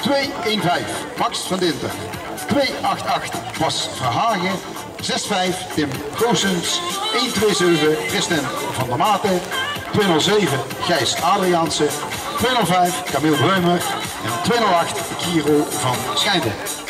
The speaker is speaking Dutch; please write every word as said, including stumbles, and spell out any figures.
twee een vijf Max van Dinter. twee acht acht Bas Verhagen. zes vijf Tim Goossens. een twee zeven Tristan van der Maten. twee nul zeven Gijs Adriaanse. twee nul vijf Camille Breumer. En twee nul acht Giro van Schijnden.